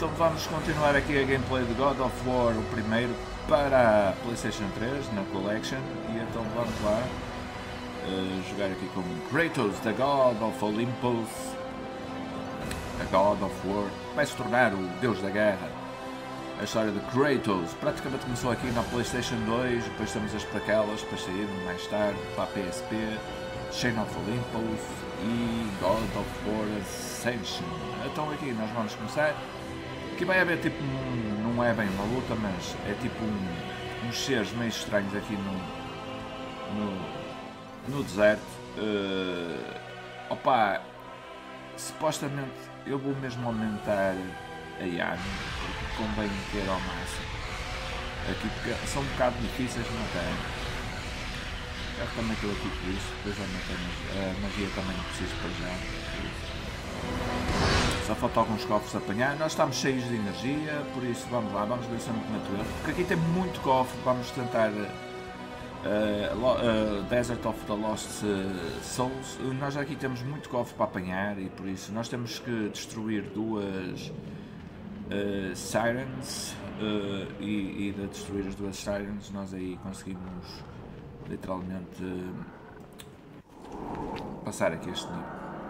então vamos continuar aqui a gameplay de God of War, o primeiro, para a PlayStation 3, na Collection, e então vamos lá jogar aqui com Kratos, the God of Olympus, a God of War, vai se tornar o Deus da Guerra. A história de Kratos praticamente começou aqui na PlayStation 2, depois temos as prequelas para sair mais tarde para a PSP, Chain of Olympus e God of War Ascension. Então aqui nós vamos começar. Aqui vai haver tipo, não é bem uma luta, mas é tipo uns seres meio estranhos aqui no deserto. Opa, supostamente eu vou mesmo aumentar a arma, porque convém ter ao máximo. Aqui porque são um bocado difíceis de matar. Eu também estou aqui por isso, depois a magia também não preciso para já. Só falta alguns cofres a apanhar, nós estamos cheios de energia, por isso vamos lá, vamos ver se é muito natural. Porque aqui tem muito cofre, vamos tentar Desert of the Lost Souls. Nós aqui temos muito cofre para apanhar e por isso nós temos que destruir duas Sirens e de destruir as duas Sirens nós aí conseguimos literalmente passar aqui este nível.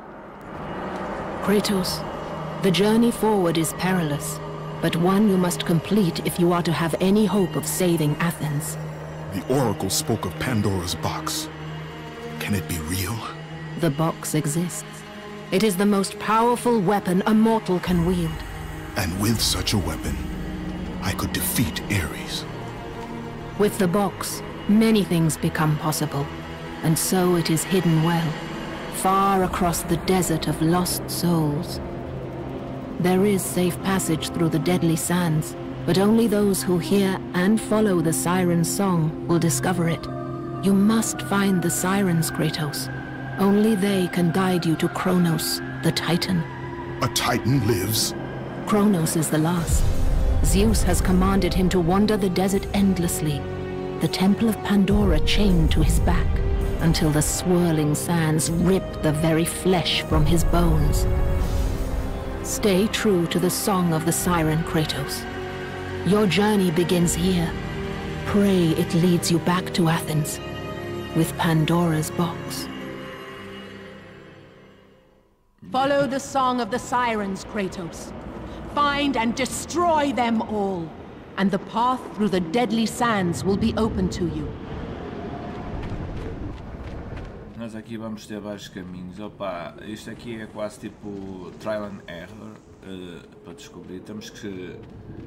Kratos, the journey forward is perilous, but one you must complete if you are to have any hope of saving Athens. The Oracle spoke of Pandora's box. Can it be real? The box exists. It is the most powerful weapon a mortal can wield. And with such a weapon, I could defeat Ares. With the box, many things become possible, and so it is hidden well, far across the desert of lost souls. There is safe passage through the deadly sands, but only those who hear and follow the siren's song will discover it. You must find the sirens, Kratos. Only they can guide you to Kronos, the Titan. A Titan lives? Kronos is the last. Zeus has commanded him to wander the desert endlessly, the temple of Pandora chained to his back, until the swirling sands rip the very flesh from his bones. Stay true to the song of the siren, Kratos. Your journey begins here. Pray it leads you back to Athens, with Pandora's box. Follow the song of the sirens, Kratos. Find and destroy them all, and the path through the deadly sands will be open to you. Nós aqui vamos ter vários caminhos. Opa, isto aqui é quase tipo trial and error para descobrir. Temos que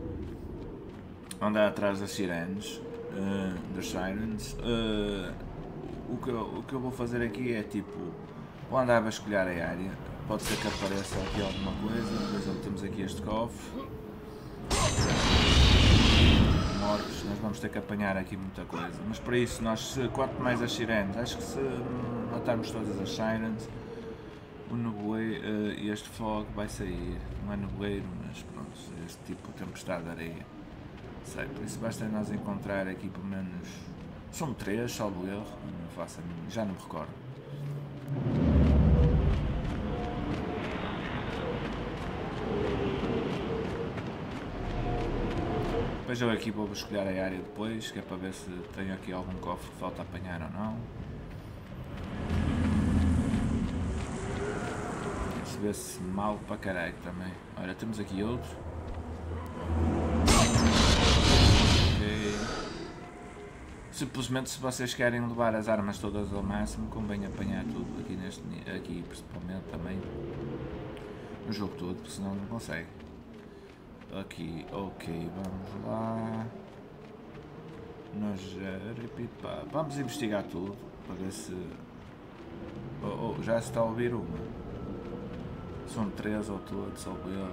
andar atrás das sirenes, das sirens. O que eu vou fazer aqui é tipo, vou andar a vasculhar a área. Pode ser que apareça aqui alguma coisa. Por exemplo, temos aqui este cofre. Mortos, nós vamos ter que apanhar aqui muita coisa. Mas para isso, quanto mais as sirenes, acho que se matarmos todas as sirens, o nevoeiro, este fogo vai sair. Não é nevoeiro, mas pronto, este tipo de tempestade de areia. Sei, por isso basta nós encontrar aqui pelo menos. São 3, salvo erro, não faço a mim, já não me recordo. Depois eu aqui vou vasculhar a área depois, que é para ver se tenho aqui algum cofre que falta apanhar ou não. Se vê-se mal para caralho também. Olha, temos aqui outro. Ok. Simplesmente se vocês querem levar as armas todas ao máximo, convém apanhar tudo aqui aqui principalmente também. No jogo todo, porque senão não consegue. Aqui, ok, vamos lá. Vamos investigar tudo para ver se. Já se está a ouvir uma. São 3 ao todo, salvo erro.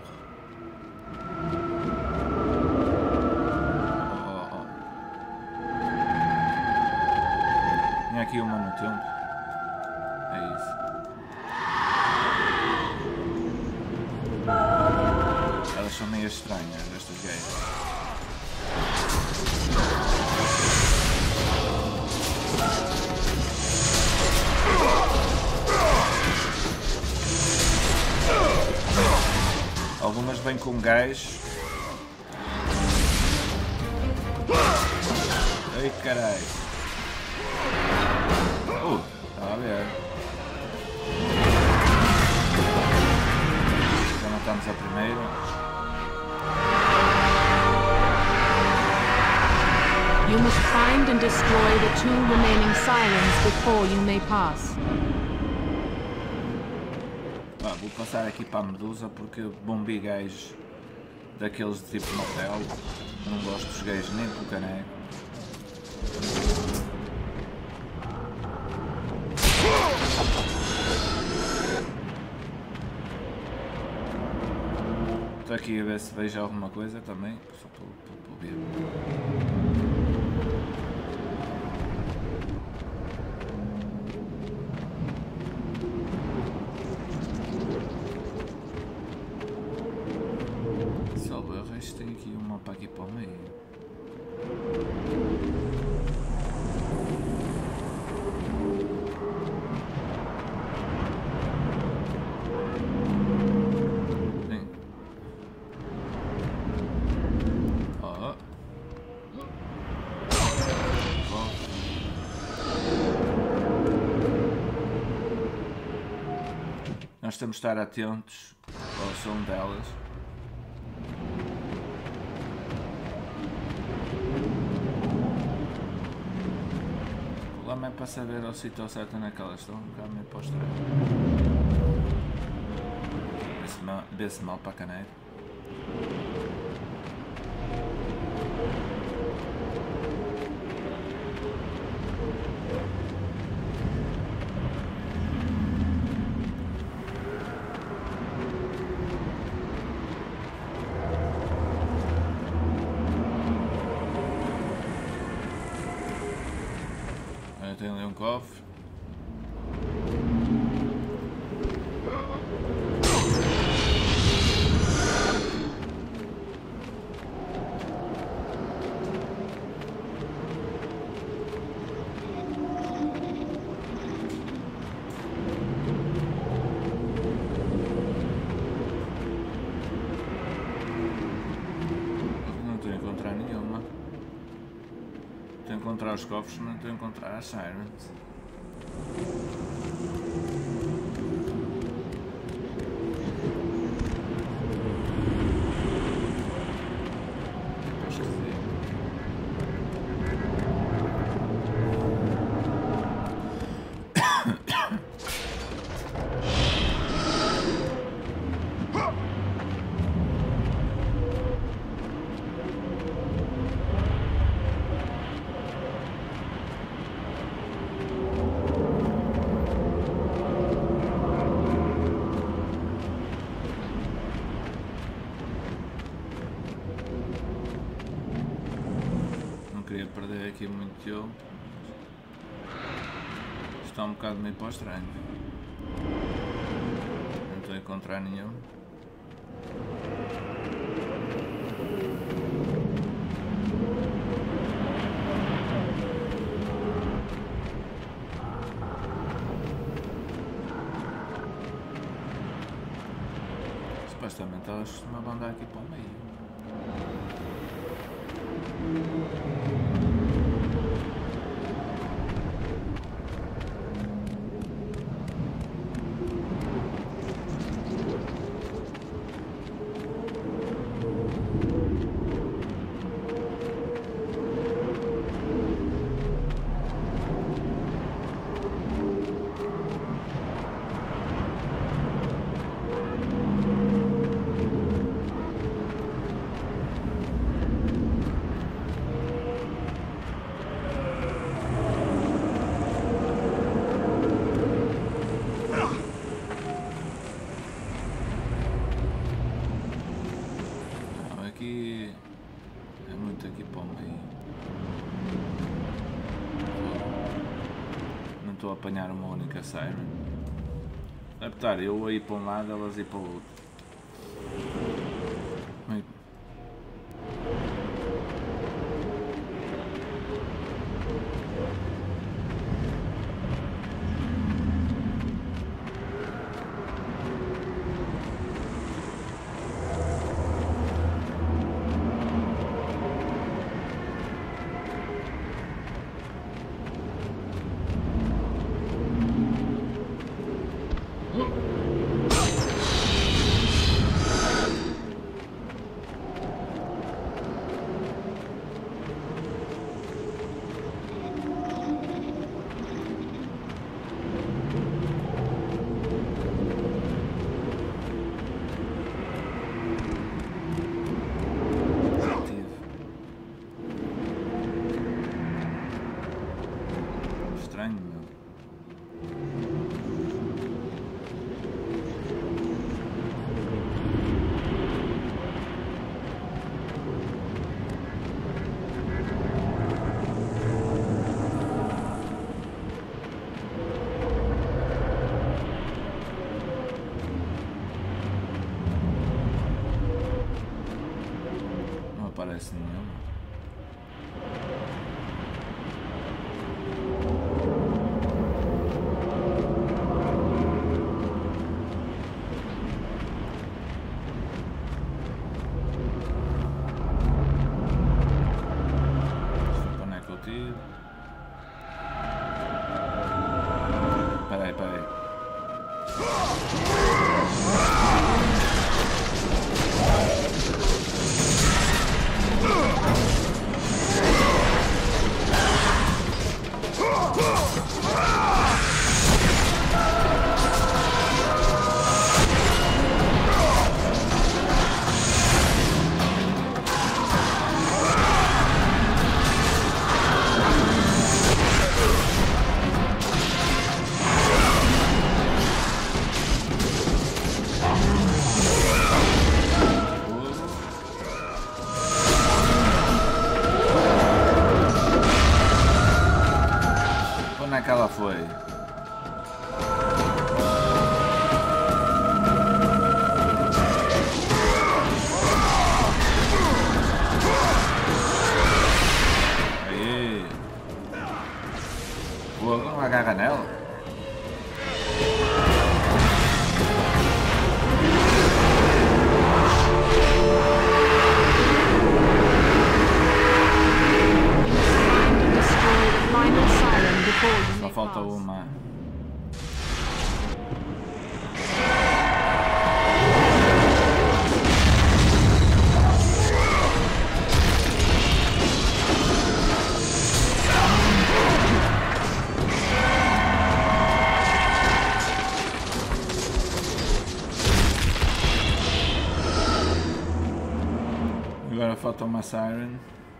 Tinha aqui uma no tempo. É isso. Elas são meio estranhas, estas gays. Algumas vêm com gás. Ai caralho. Está a ver. Já matamos a primeira. You must find and destroy the 2 remaining sirens before you may pass. Vou passar aqui para a medusa porque bombi gajos daqueles de tipo motel. Não gosto dos gajos nem pelo caneco. Estou aqui a ver se vejo alguma coisa também, só para ver. Tem aqui um mapa aqui para o meio. Sim. Nós temos de estar atentos ao som delas. É para saber ao sítio certo onde é que elas estão, um bocado meio para o estranho. Vê-se mal para a caneira. Tem ali um cofre. Não estou a encontrar nenhuma. Estou a encontrar os cofres, mas não estou a encontrar as sirens. Perder aqui muito tempo. Está um bocado meio para o estranho. Não estou a encontrar nenhum. Supostamente elas costumavam andar aqui para o meio. Estou a apanhar uma única siren. Deve estar eu a ir para um lado, elas a ir para o outro. aparece nenhum. Onde é que eu tiro? Espera aí. Onde é que ela foi? Aí. Pô, não agarra nela? Só falta uma. Agora falta uma siren.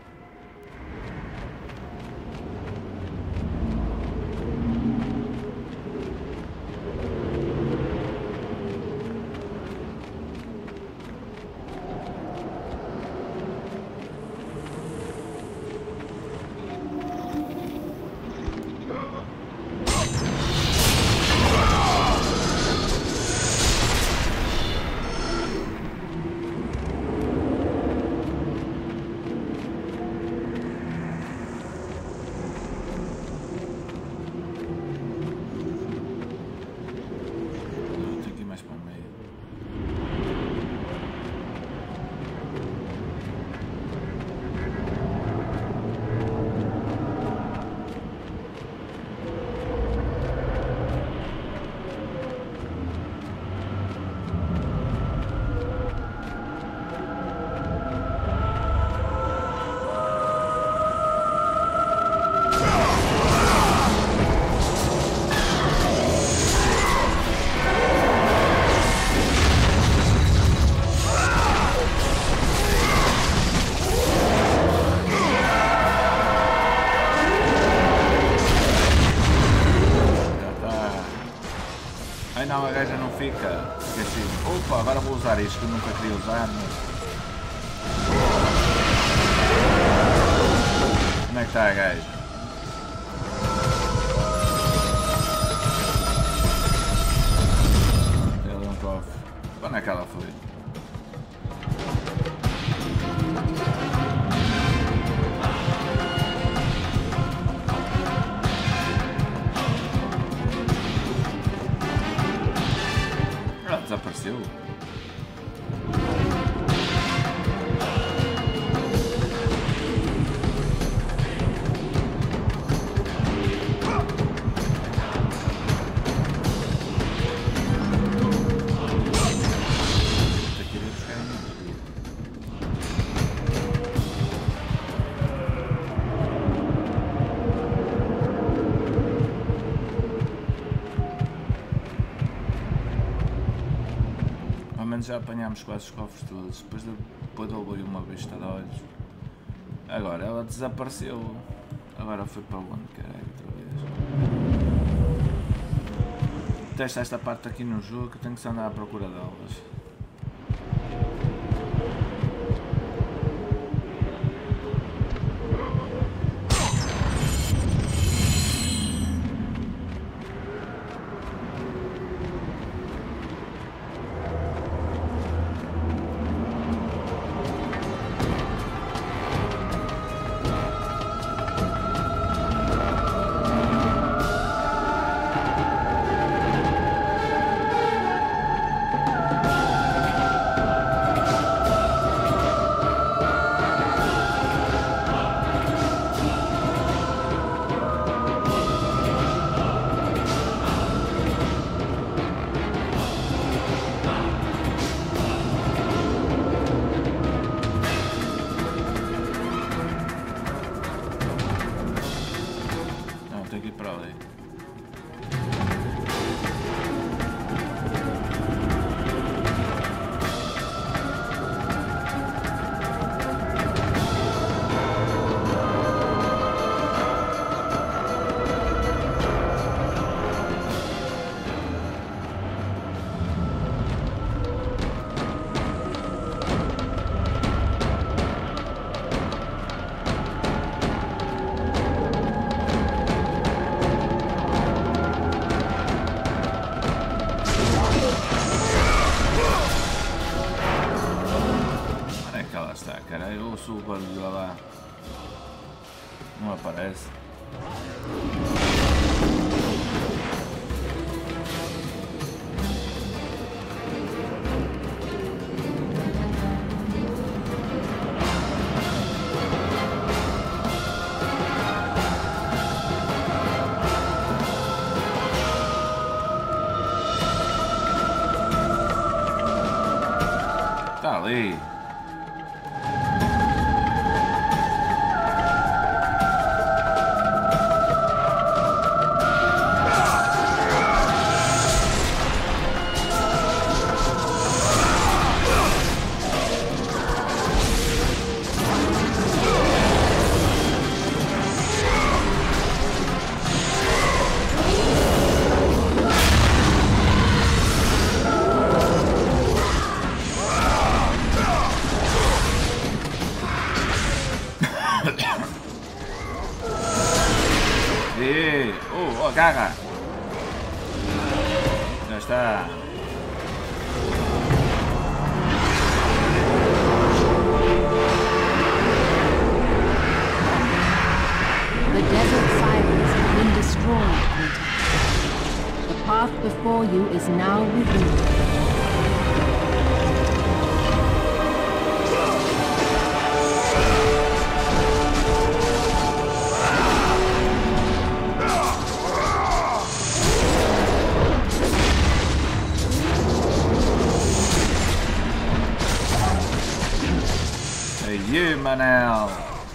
Não, a gaja não fica. Esqueci. Opa, agora vou usar isto que eu nunca queria usar, mas... Onde é que está a gaja? Tem ali um cofre. Onde é que ela foi? Desapareceu? Já apanhámos quase os cofres todos, depois eu uma vista de olhos. Agora ela desapareceu. Agora foi para onde, caralho, outra vez. Testa esta parte aqui no jogo que eu tenho que andar à procura delas. está, cara. Eu ouço o barulho lá. Não aparece. Tá ali. Caga! Já está! The desert sirens have been destroyed, Kratos. The path before you is now revealed. You, Manel.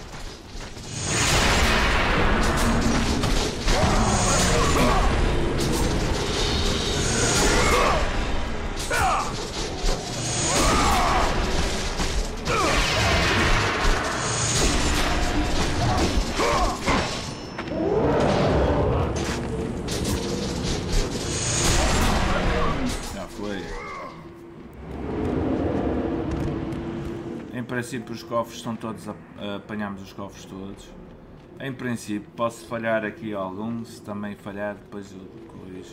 Já foi. Em princípio os cofres estão todos, apanhamos os cofres todos. Em princípio posso falhar aqui alguns, se também falhar depois eu corrijo.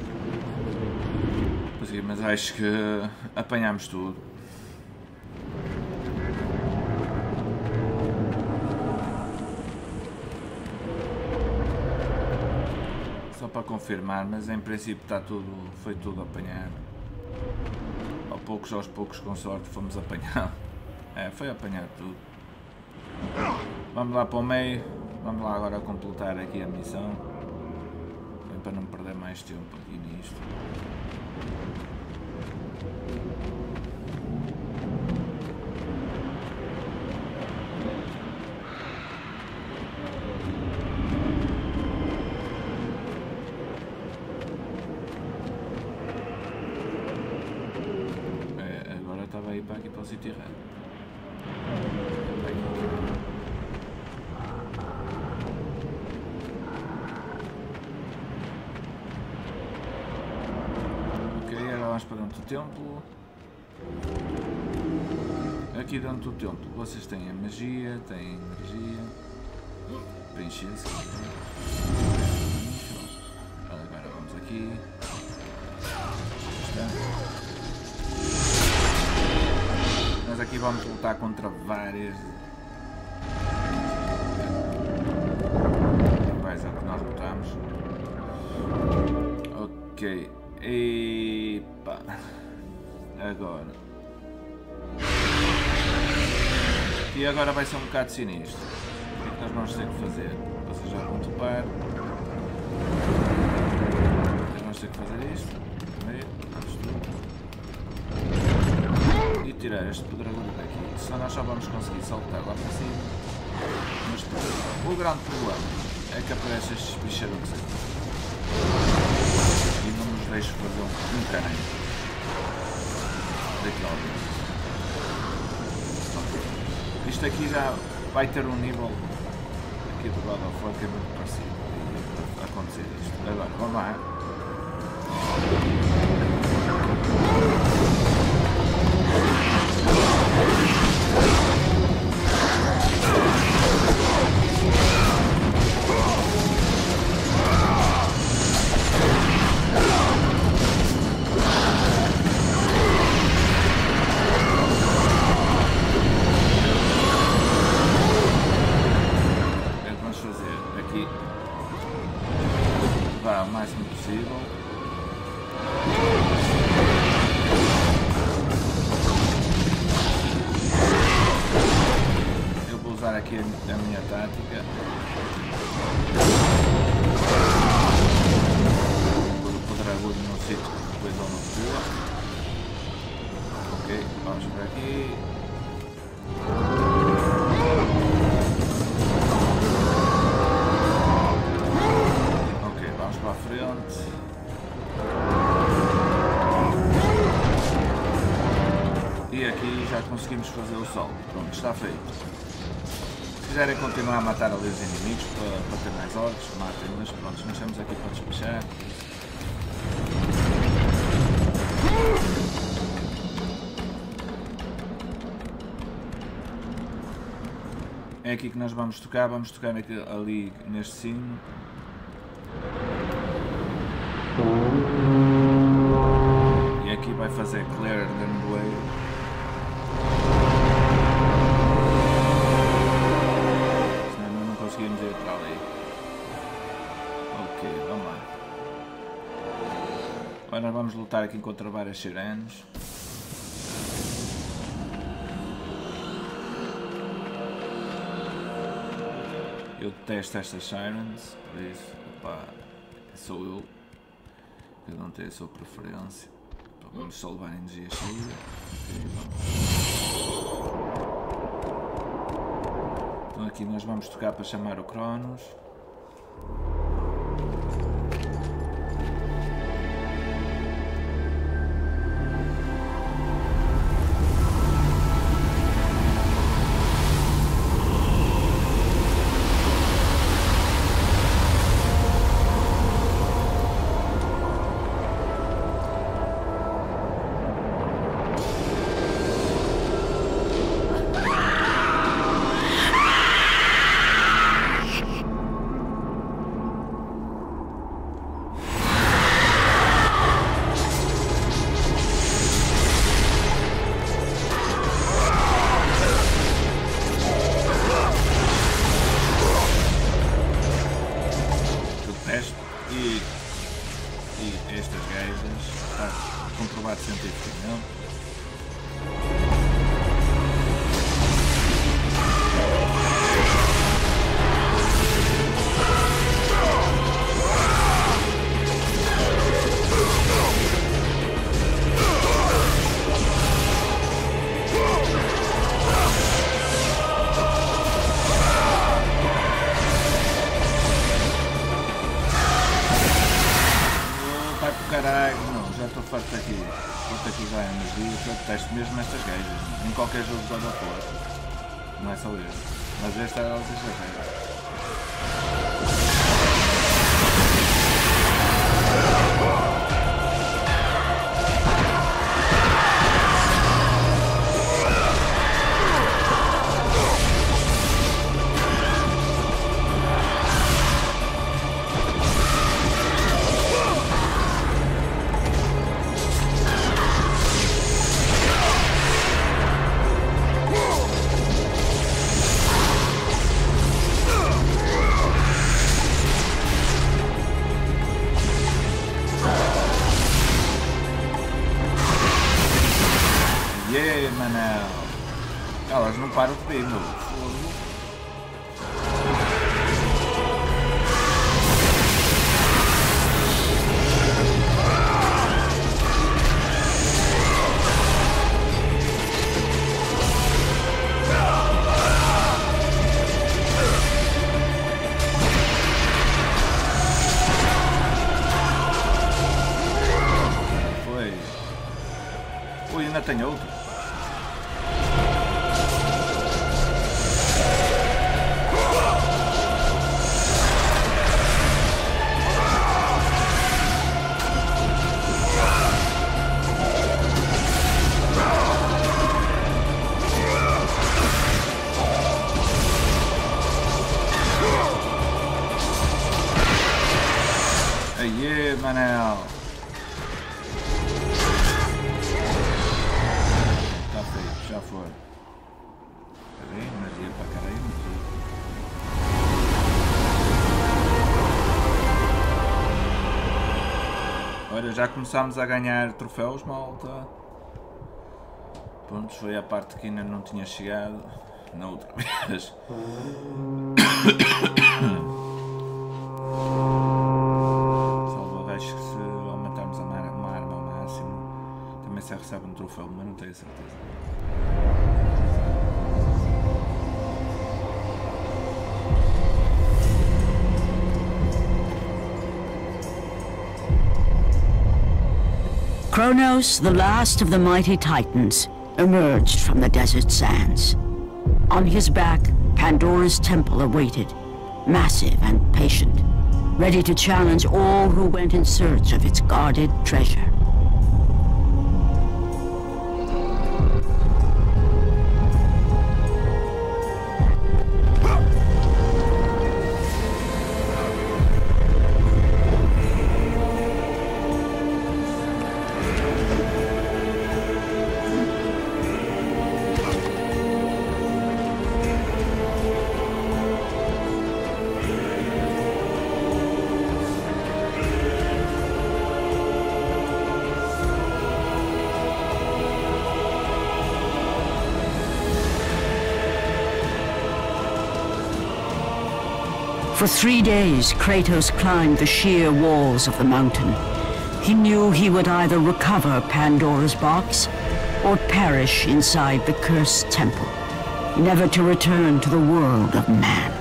Mas acho que apanhamos tudo. Só para confirmar, mas em princípio está tudo, foi tudo apanhado. Aos poucos com sorte fomos apanhando. É, foi apanhar tudo. Vamos lá para o meio. Vamos lá agora completar aqui a missão. Bem, para não perder mais tempo aqui nisto. É, agora estava a ir para aqui para o sítio errado. Vamos para dentro do templo. Aqui dentro do templo vocês têm a magia, têm energia, preencher-se. Agora vamos aqui. Está. Nós aqui vamos lutar contra várias. Vais ao que nós lutamos. Ok. Epa, agora. E agora vai ser um bocado sinistro. O que é que nós vamos ter que fazer? Vocês já vão topar. Nós vamos ter que fazer isto. Primeiro, e tirar este pedregulho daqui. Senão nós só vamos conseguir saltar lá para cima. Mas o grande problema é que aparecem estes bicharotes aqui. Deixo fazer um caminho daqui ao lado. Isto aqui já vai ter um nível aqui do God of War que é muito parecido a acontecer isto. Agora, vamos lá. aqui a minha tática. Vou pôr o dragão no sítio que depois ele não pula. Ok, vamos por aqui. Ok, vamos para a frente. E aqui já conseguimos fazer o sol. Pronto, está feito. Se quiserem continuar a matar ali os inimigos para ter mais orcs, matem, mas pronto, nós estamos aqui para despechar. É aqui que nós vamos tocar aqui, ali neste sino. E aqui vai fazer clear the way. Senão não conseguimos ir para ali. Ok, vamos lá. Agora vamos lutar aqui contra várias sirenes. Eu detesto estas sirens, por isso, opá, sou eu. Cada um tem a sua preferência. Então, vamos só levar energia cheia. Então aqui nós vamos tocar para chamar o Cronos. Detesto mesmo estas gajas, em qualquer jogo de God of War, não é só este, mas esta é elas exageram. Elas não param de vir, meu. Foi. Ui, ainda tem outro. Aê, Manel! Tá feito, já foi. Peraí, energia para caralho. Olha, já começámos a ganhar troféus, malta. Pronto, foi a parte que ainda não tinha chegado. Na outra vez. Salvo, acho que se aumentarmos uma arma ao máximo, também se recebe um troféu, mas não tenho certeza. Kronos, the last of the mighty titans, emerged from the desert sands. On his back, Pandora's temple awaited, massive and patient, ready to challenge all who went in search of its guarded treasure. For 3 days, Kratos climbed the sheer walls of the mountain. He knew he would either recover Pandora's box or perish inside the cursed temple, never to return to the world of man.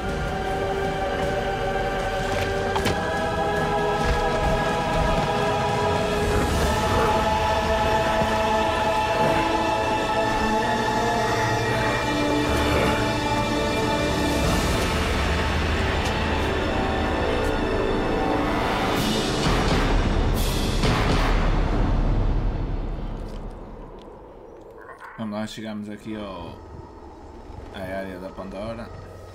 Vamos lá, chegamos aqui à área da Pandora.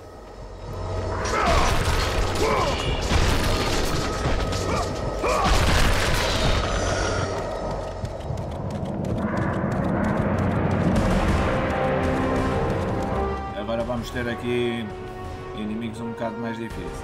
Agora vamos ter aqui inimigos um bocado mais difíceis.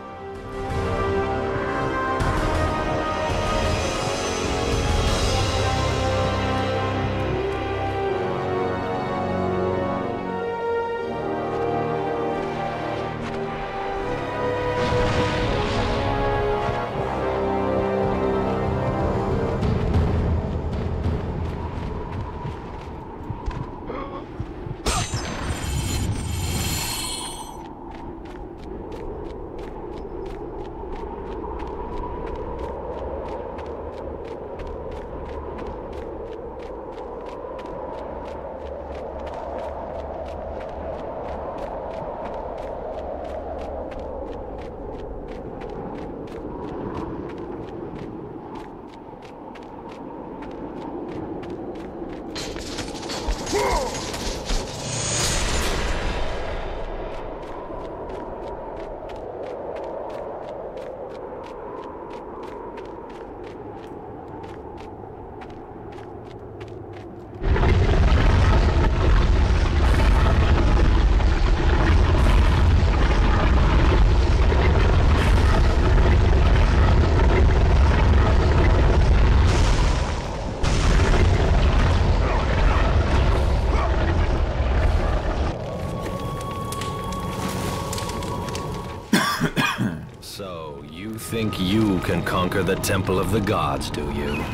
So, you think you can conquer the Temple of the Gods, do you?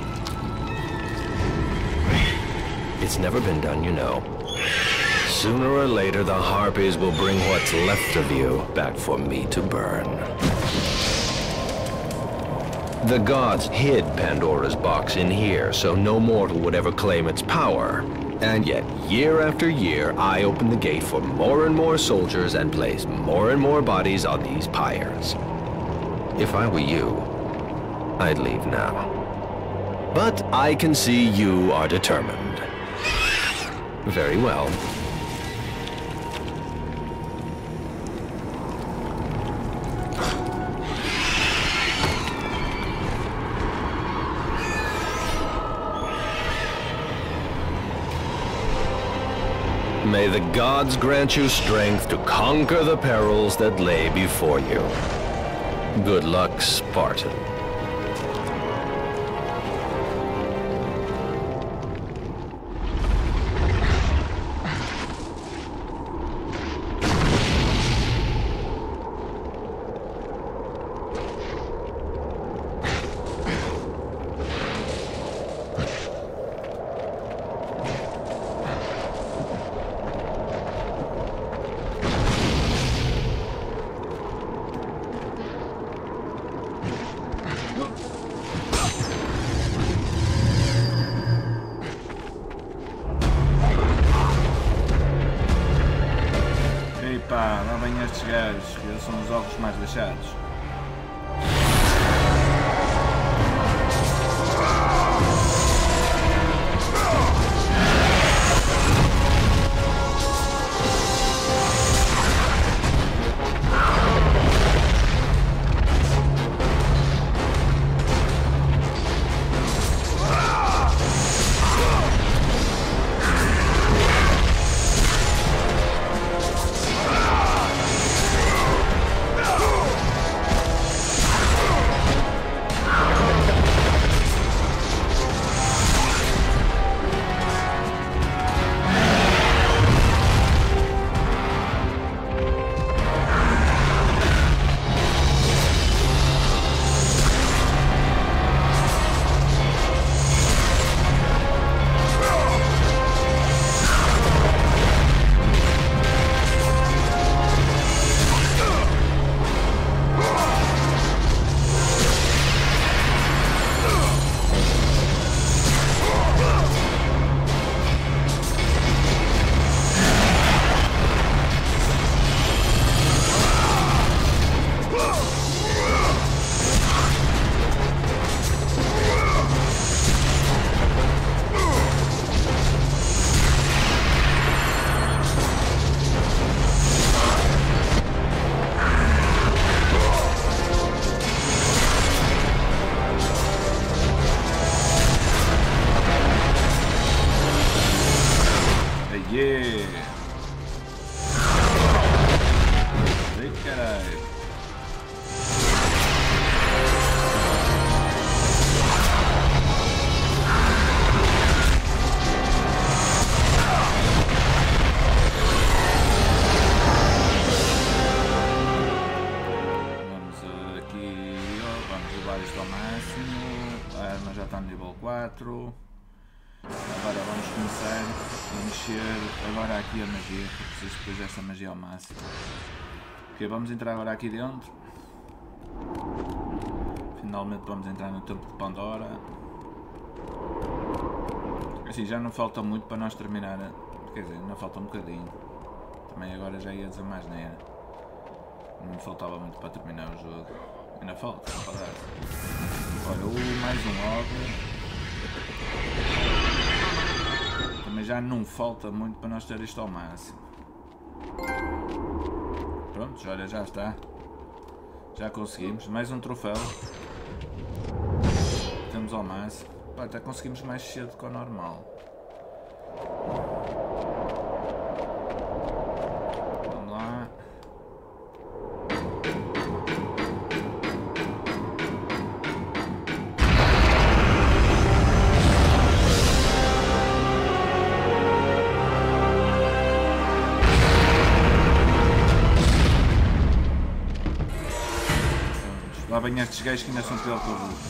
It's never been done, you know. Sooner or later, the Harpies will bring what's left of you back for me to burn. The gods hid Pandora's box in here, so no mortal would ever claim its power. And yet, year after year, I open the gate for more and more soldiers and place more and more bodies on these pyres. If I were you, I'd leave now. But I can see you are determined. Very well. May the gods grant you strength to conquer the perils that lay before you. Good luck, Spartan. Epá, lá vêm estes gajos, que eles são os ovos mais deixados. Agora vamos começar a mexer agora aqui a magia, que preciso depois desta magia ao máximo. Ok, vamos entrar agora aqui dentro. Finalmente vamos entrar no templo de Pandora. Assim, já não falta muito para nós terminar, quer dizer, ainda falta um bocadinho. Também agora já ia dizer mais neira. Não me faltava muito para terminar o jogo. Ainda falta, para dar. Olha, mais um ovo. Também já não falta muito para nós ter isto ao máximo. Pronto, olha, já está. Já conseguimos. Mais um troféu. Temos ao máximo. Pá, até conseguimos mais cedo que o normal. Vamos lá. Lá vêm estes gajos que ainda são pior que o Hulk.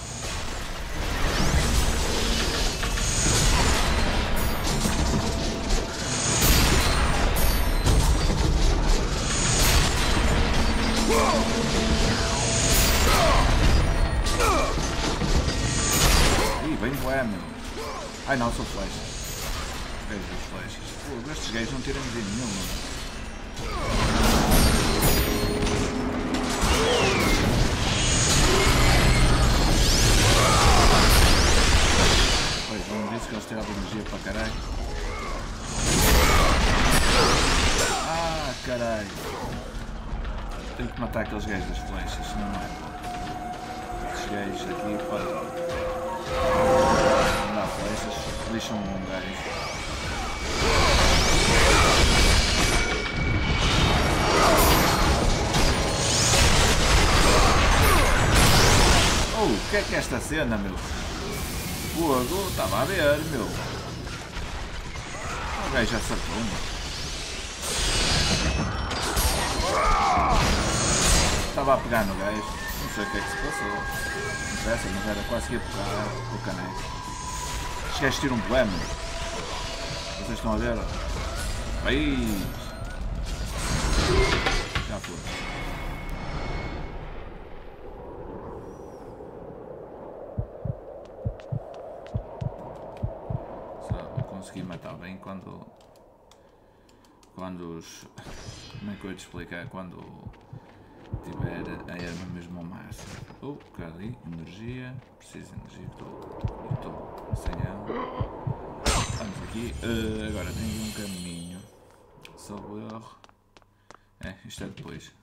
Ih, bem bué, meu. Ai não, são flechas. Vejo as flechas. Pô, estes gajos não tiram de nenhum, mano. Que eles tiravam energia para caralho. Ah, caralho. Tenho que matar aqueles gajos das flechas, senão não é bom. Estes gajos aqui podem dar flechas, lixam um gajo. Oh, o que é esta cena, meu? Fogo, estava a ver, meu. O gajo já acertou-me. Estava a pegar no gajo. Não sei o que é que se passou. Não interessa, mas era quase que ia pegar o caneco. Os gajos tiram um bué, meu. Vocês estão a ver? Aí. Já foi. Consegui matar bem quando os Como é que eu ia te explicar quando tiver a arma mesmo ao máximo? Oh, ali, energia. Preciso de energia, estou sem ela. Vamos aqui. Agora tenho um caminho. Salvo erro. Isto é depois.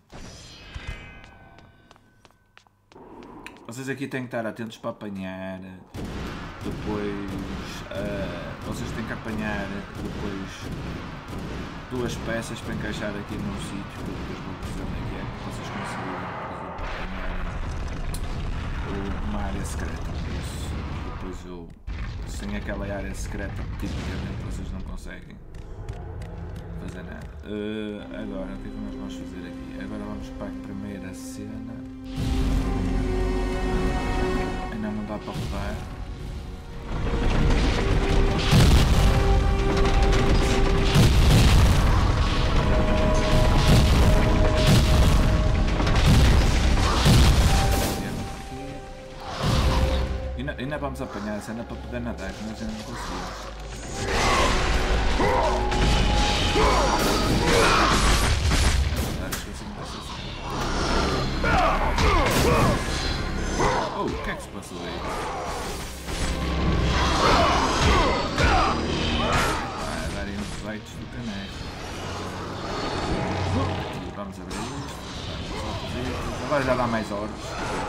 Vocês aqui têm que estar atentos para apanhar. Depois vocês têm que apanhar depois 2 peças para encaixar aqui num sítio que eu depois vou dizer onde é que para vocês conseguirem, por exemplo, apanhar uma área secreta. Isso, depois eu, sem aquela área secreta, tipicamente vocês não conseguem fazer nada. Agora, o que é que nós vamos fazer aqui? Agora vamos para a primeira cena. Ainda não dá para rodar. Ainda vamos apanhar a cena para poder nadar, que nós ainda não conseguimos. Oh, o que é que se passou aí? Vai darem uns feitos do caneco. Vamos abrir isto. Agora já dá mais orbes.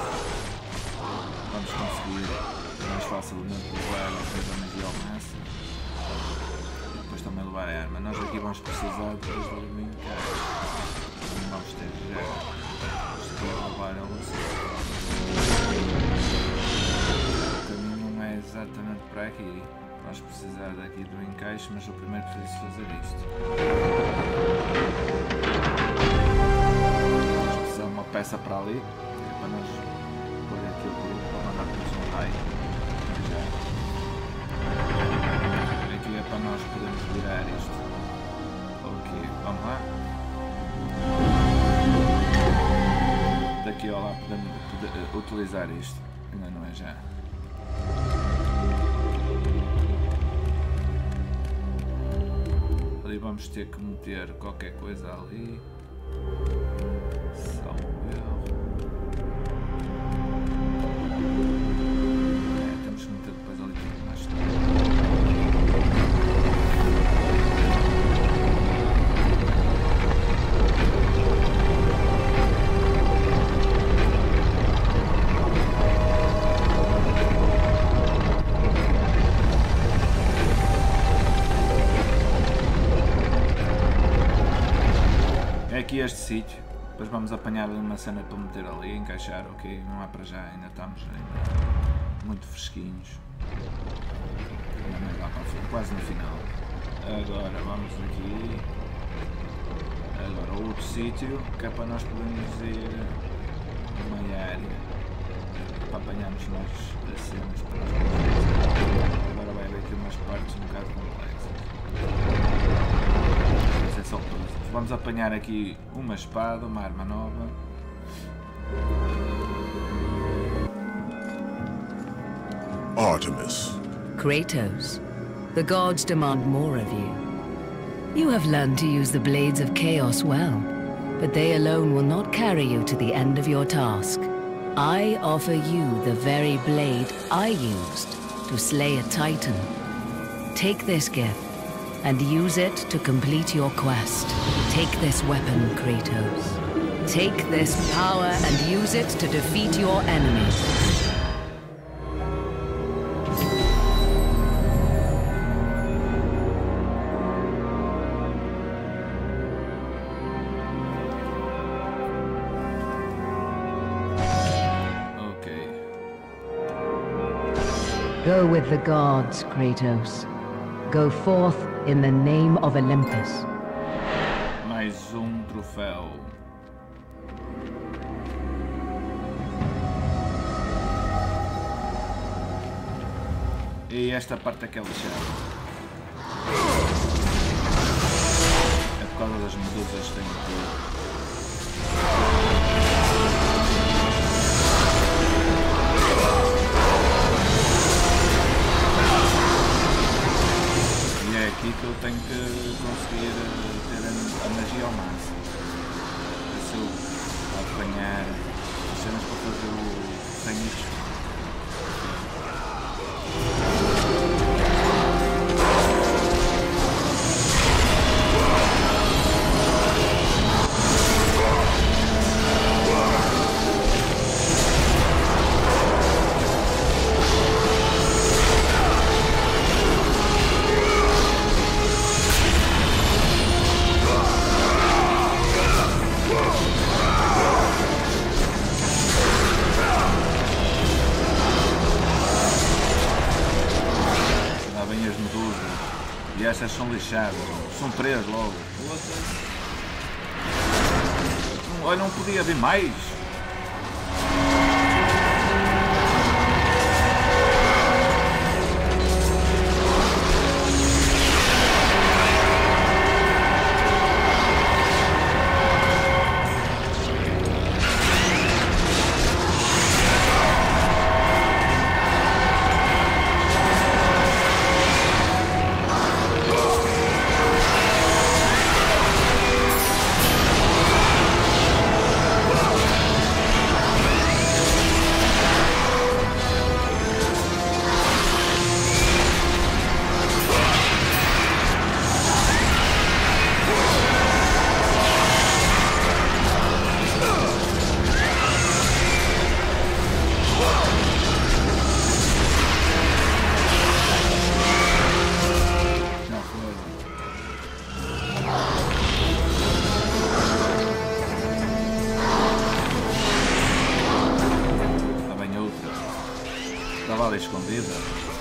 Vamos conseguir mais facilmente levar a coisa magia ao máximo. E depois também levar a arma. Nós aqui vamos precisar depois de brincar. Não vamos ter já. Depois de levar a luz. O caminho não é exatamente para aqui. Vamos precisar daqui do encaixe, mas eu primeiro preciso fazer isto. Vamos precisar de uma peça para ali. Para nós pôr aquilo para mandar para um raio. Aqui é para nós podermos virar isto. Ok, vamos lá. Daqui ao lá podemos utilizar isto. Ainda não é já. Ali vamos ter que meter qualquer coisa ali. Salvo erro. Temos que meter depois ali tudo mais tarde. Aqui este sítio, depois vamos apanhar uma cena para meter ali, encaixar, ok, não há para já, ainda estamos muito fresquinhos, ainda mais lá para frente, quase no final. Agora vamos aqui, agora outro sítio, que é para nós podermos ir numa área, para apanharmos mais cenas para nós. Agora vai haver aqui umas partes um bocado complexas. É só vamos apanhar aqui uma espada, uma arma nova. Artemis. Kratos, the gods demand more of you. You have learned to use the blades of chaos well, but they alone will not carry you to the end of your task. I offer you the very blade I used to slay a titan. Take this gift and use it to complete your quest. Take this weapon, Kratos. Take this power and use it to defeat your enemy. Okay. Go with the gods, Kratos. Go forth in the name of Olympus. Mais troféu. E esta parte é que é lixada. É por causa das medusas que tem aqui. Aqui que eu tenho que conseguir ter a magia ao máximo. apanhar as cenas para fazer o sangue. E estas são lixadas, são 3 logo. Olha, não podia haver mais. Escondida.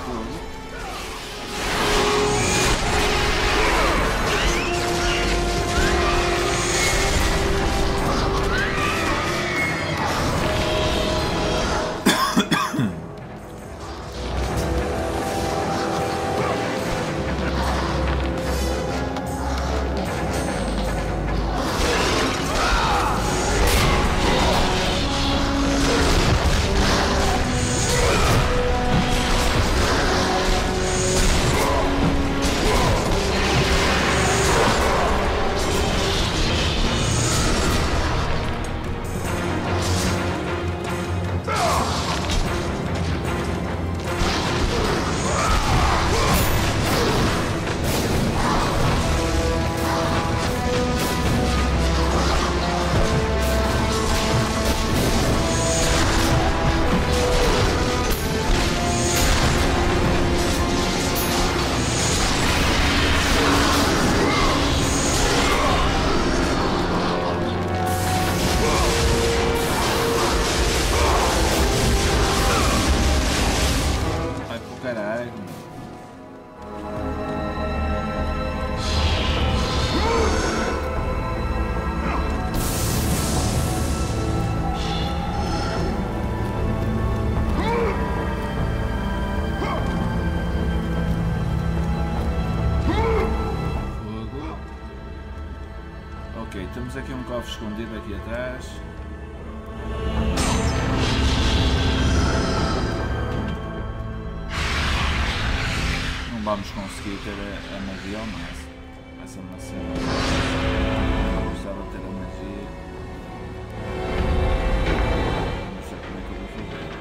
Temos aqui um cofre escondido aqui atrás. Não vamos conseguir ter a magia ao máximo. Vai ser uma cena. Não gostava de ter a magia. Não sei como é que eu vou fazer.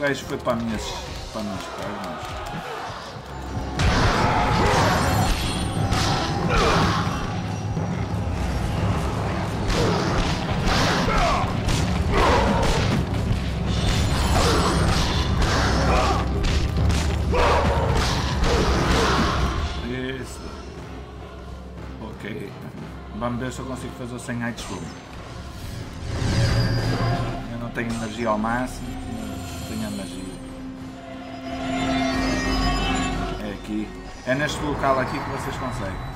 gajo foi para as minhas pernas. Isso. Ok. Vamos ver se eu consigo fazer o 100 heights room. Eu não tenho energia ao máximo, mas tenho energia. É aqui. É neste local aqui que vocês conseguem.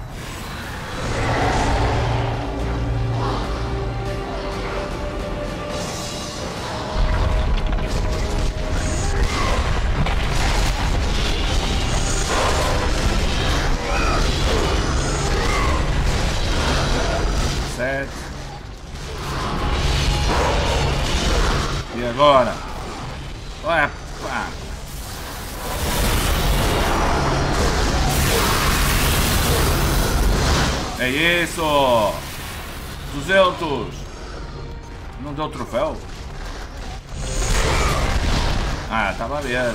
E agora? Opa! É isso! 200! Não deu troféu? Ah, estava a ver.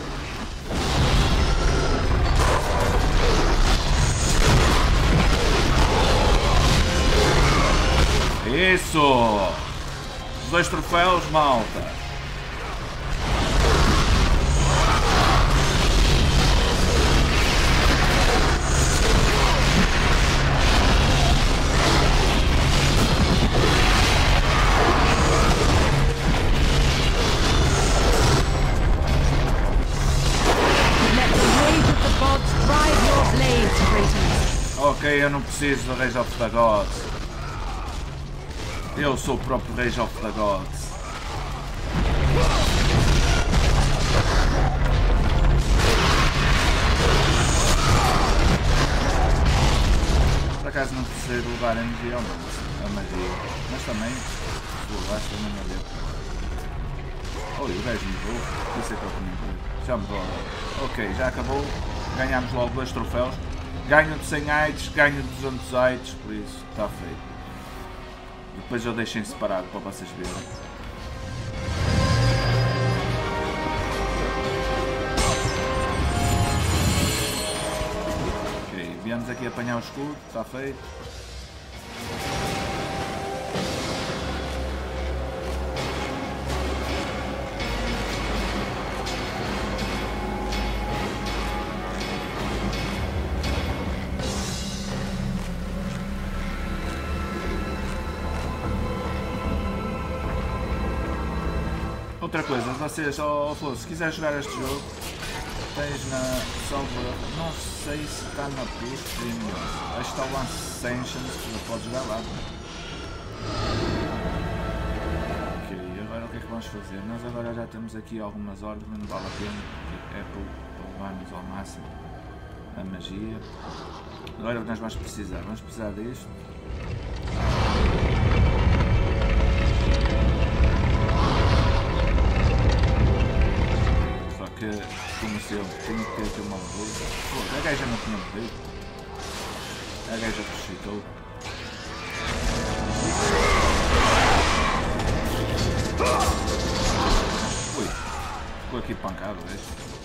Isso! 2 troféus, malta! Ok, eu não preciso do Rage of the Gods. Eu sou o próprio Rage of the Gods. Por acaso não precisei de levar a energia ou não, a magia. Mas também, se levaste também não deu. Oi, o gajo mudou. Isso é que eu também. Já mudou. Ok, já acabou. Ganhámos logo 2 troféus. Ganho de 100 heights, ganho de 200 heights, por isso está feito. Depois eu deixo em separado para vocês verem. Ok, viemos aqui apanhar o escudo, está feito. Outra coisa, vocês, Flor, se quiser jogar este jogo, tens na salva, não sei se está na Plus Premium, acho que está o Ascensions, que podes jogar lá. Ok, agora o que é que vamos fazer? Nós agora já temos aqui algumas horas, mas não vale a pena, porque é para levarmos ao máximo a magia. Agora o que nós vamos precisar? Vamos precisar disto. Que, como se eu tenho que ter aqui uma luz. Pô, a gaja não tinha morrido. A gaja ressuscitou. Ui, ficou aqui pancado, vejo.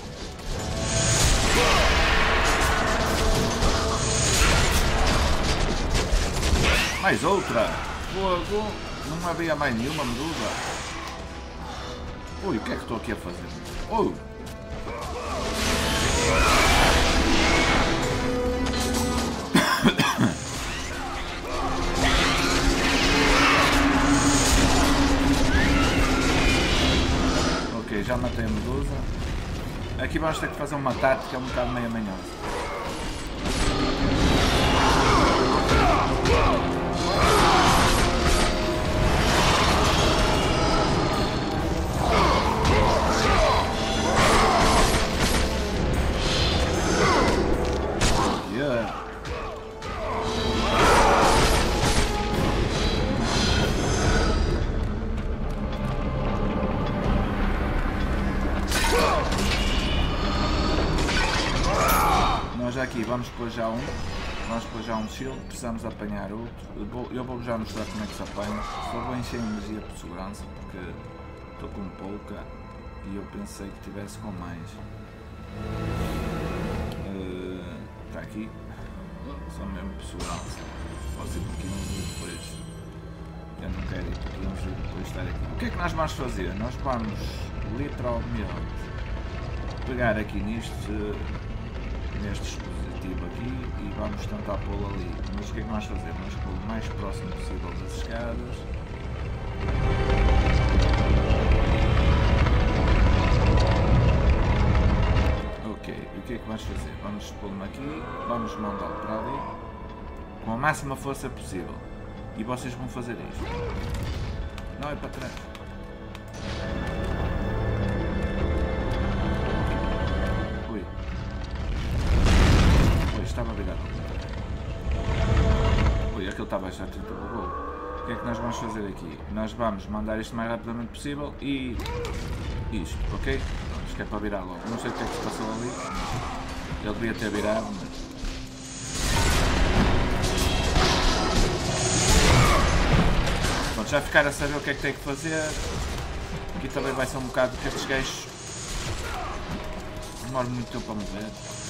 Mais outra! Fogo! Não havia mais nenhuma medusa. Ui, o que é que estou aqui a fazer? Ui! Ok, já matei a medusa. Aqui vamos ter que fazer uma tática um bocado meio manhosa. Aqui vamos pôr já um shield, precisamos apanhar outro. Eu vou já mostrar como é que se apanha. Só vou encher energia por segurança porque estou com pouca. E eu pensei que tivesse com mais. Está aqui. Só mesmo pessoal. Posso ir por aqui uns dias depois. Eu não quero ir por aqui uns dias depois de estar aqui. O que é que nós vamos fazer? Nós vamos literalmente pegar aqui neste dispositivo aqui e vamos tentar pô-lo ali. Mas o que é que nós fazemos? Vamos pô-lo o mais próximo possível das escadas. Ok, e o que é que vamos fazer? Vamos pô-lo aqui, vamos mandá-lo para ali com a máxima força possível. E vocês vão fazer isto. Não, é para trás. Ui. Ui, estava virado. Ui, aquele estava já tentando o gol. O que é que nós vamos fazer aqui? Nós vamos mandar isto o mais rapidamente possível e... isto, ok? Isto é para virar logo. Não sei o que é que se passou ali. Ele devia ter virado, mas... Pronto, já ficar a saber o que é que tem que fazer. Aqui também vai ser um bocado porque estes gajos demoram muito tempo a mover.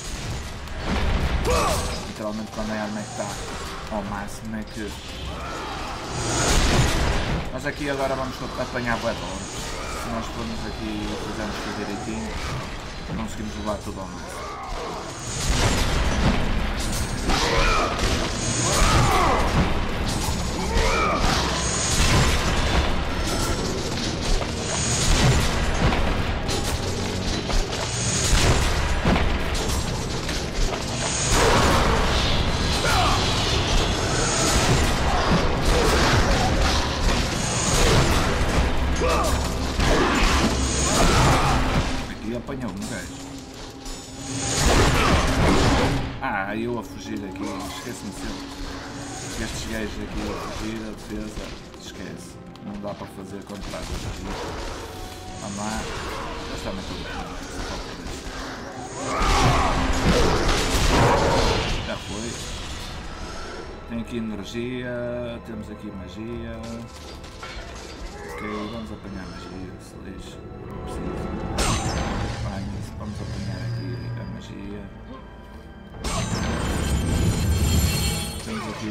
Literalmente quando a arma está ao máximo é que... Nós aqui agora vamos apanhar bué bola. Se nós formos aqui e fizermos tudo direitinho, conseguimos levar tudo ao máximo. Apanhou-me, gajo. Eu a fugir aqui, esquece-me sempre. Estes gajos aqui a fugir, a defesa, esquece. Não dá para fazer contratos aqui. Vamos lá. Já está muito bem. Já foi. Tem aqui energia, temos aqui magia. Ok, vamos apanhar magia, se lixe. Não preciso. Vamos apanhar aqui a magia. Temos aqui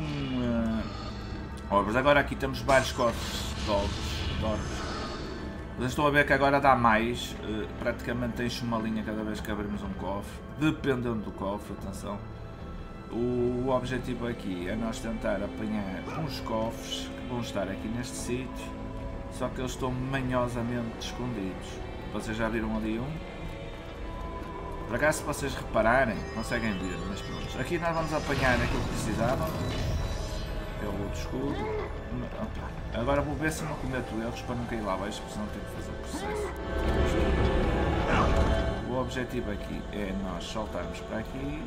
obras. Agora aqui temos vários cofres de oros. Vocês estão a ver que agora dá mais. Praticamente enche uma linha cada vez que abrimos um cofre. Dependendo do cofre, atenção. O objetivo aqui é nós tentar apanhar uns cofres que vão estar aqui neste sítio. Só que eles estão manhosamente escondidos. Vocês já viram ali um? Por acaso, se vocês repararem, conseguem ver, mas pronto. Aqui nós vamos apanhar aquilo que precisávamos. É o outro escudo. Agora vou ver se não cometo erros para não cair lá abaixo, porque senão tenho que fazer o processo. O objetivo aqui é nós saltarmos para aqui.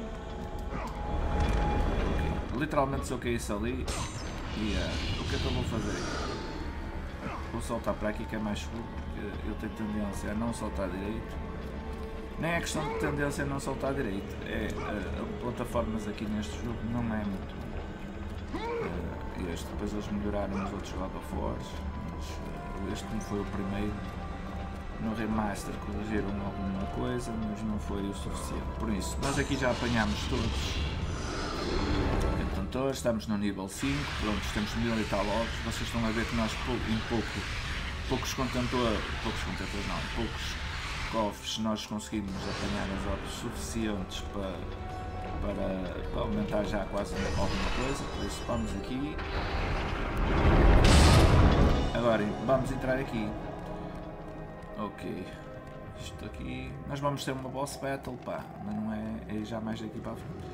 Okay. Literalmente se eu caísse ali, o que é que eu vou fazer? Vou saltar para aqui que é mais seguro, porque eu tenho tendência a não saltar direito. Nem é questão de tendência a não saltar direito, plataformas aqui neste jogo não é muito este, depois eles melhoraram os outros God of War, mas este não foi o primeiro. No remaster corrigiram alguma coisa, mas não foi o suficiente. Por isso, nós aqui já apanhámos todos contentores, estamos no nível 5, pronto, temos 1000 e tal ovos. Vocês estão a ver que nós em poucos cofres nós conseguimos apanhar as ovos suficientes para aumentar já quase alguma coisa. Por isso vamos aqui. Agora vamos entrar aqui. Ok, isto aqui, nós vamos ter uma boss battle, pá, mas não é já mais daqui para a frente.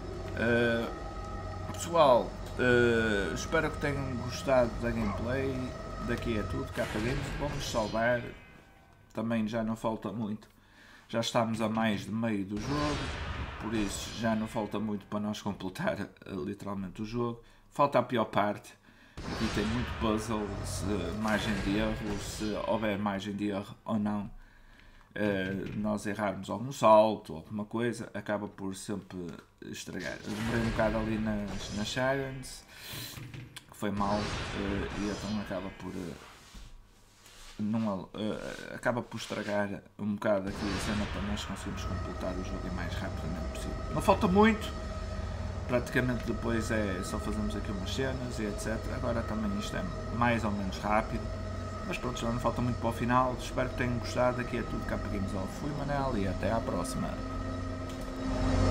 Pessoal, espero que tenham gostado da gameplay. Daqui é tudo, Kgames, vamos salvar, também já não falta muito, já estamos a mais de meio do jogo, por isso já não falta muito para nós completar literalmente o jogo. Falta a pior parte, aqui tem muito puzzle, se margem de erro, se houver margem de erro ou não, nós errarmos algum salto, alguma coisa, acaba por sempre estragar. Eu demorei um bocado ali nas Sirens, que foi mal, e então acaba por não, acaba por estragar um bocado aqui a cena para nós conseguirmos completar o jogo o mais rapidamente possível. Não falta muito, praticamente depois só fazemos aqui umas cenas e etc. Agora também isto é mais ou menos rápido, mas pronto, já não falta muito para o final. Espero que tenham gostado. Aqui é tudo, Kgames. Fui Manel e até à próxima.